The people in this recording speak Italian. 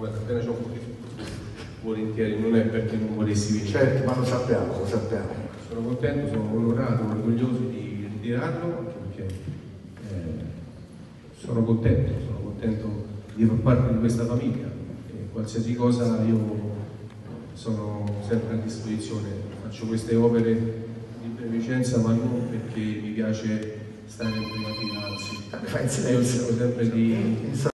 guarda, appena c'ho un po' di volentieri, non è perché non volessi venire. Certo, ma lo sappiamo, lo sappiamo. Sono contento, sono onorato, orgoglioso di ritirarlo, anche perché sono contento di far parte di questa famiglia. E qualsiasi cosa io sono sempre a disposizione, faccio queste opere di beneficenza, ma non perché mi piace stare in prima fila, anzi, io cerco sempre di